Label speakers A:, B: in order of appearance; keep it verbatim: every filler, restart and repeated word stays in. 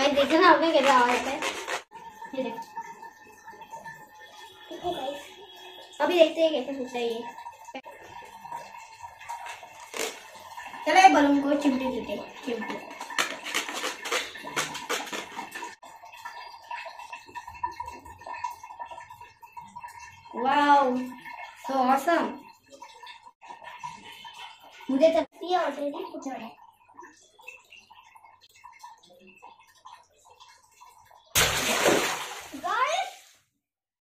A: Guys देखो ना आपने कैसा आवाज आता है, ये देखो। ठीक है गाइस, अभी देखते हैं कैसे होता है ये। चलो ये बलून को चिमटी देते चिमटी। Wow so awesome. मुझे तकती है ऑलरेडी कुछ और है। गाइस